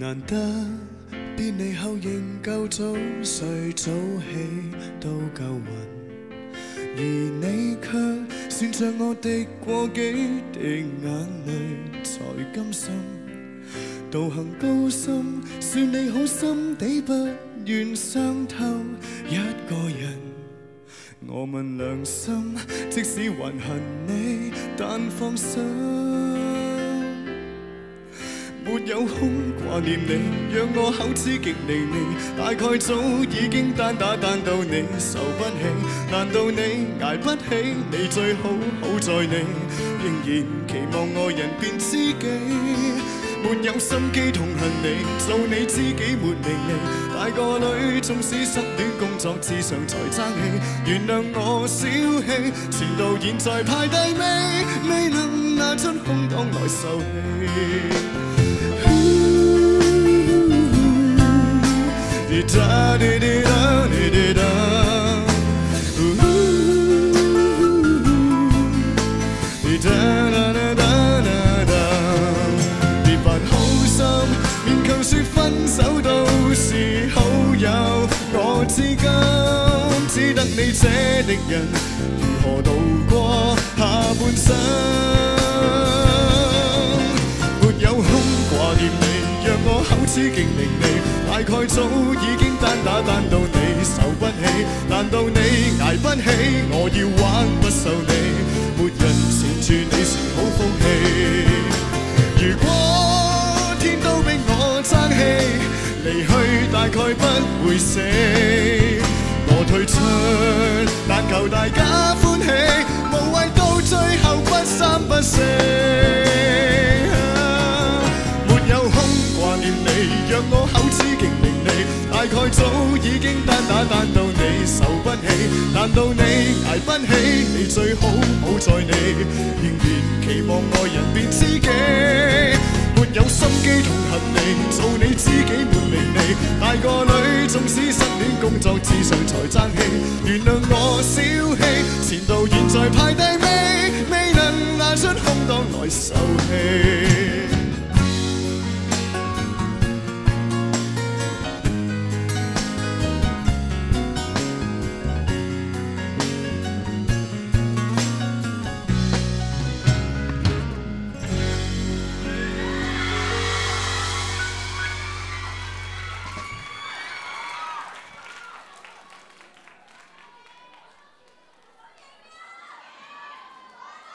難得別離後仍夠早睡早起都夠暈，而你卻算着我滴過幾滴眼淚才甘心。道行高深，算你好心地不願傷透一個人。我問良心，即使還恨你，但放心。沒有空掛念你，讓我口齒極離離。大概早已經單打單到你受不起，難道你捱不起？你最好好在你，仍然期望愛人變知己。沒有心機痛恨你，做你知己沒名利。大個女縱使失戀工作至上才爭氣，原諒我小氣，前度現在排第尾，未能拿出空檔來受氣。滴答滴滴答滴滴答，滴答答答答答。別扮好心，勉強說分手都是好友。我至今只得你這敵人，如何度過下半生？沒有空掛念你，讓我口齒極伶俐。大概早已經單打單到你受不起，難道你捱不起？我要玩不受你，沒人纏住你是好福氣。如果天都逼我爭氣，離去大概不會死。我退出，但求大家歡喜，無謂到最後不三不四。沒有空掛念你，讓我口齒極伶俐。大概早已經單打單到你受不起，難道你捱不起？你最好好在你，仍然期望愛人變知己。沒有心機痛恨你，做你知己沒名利。大個女縱使失戀工作至上才爭氣，原諒我小氣，前度現在排第尾，未能拿出空檔來受氣。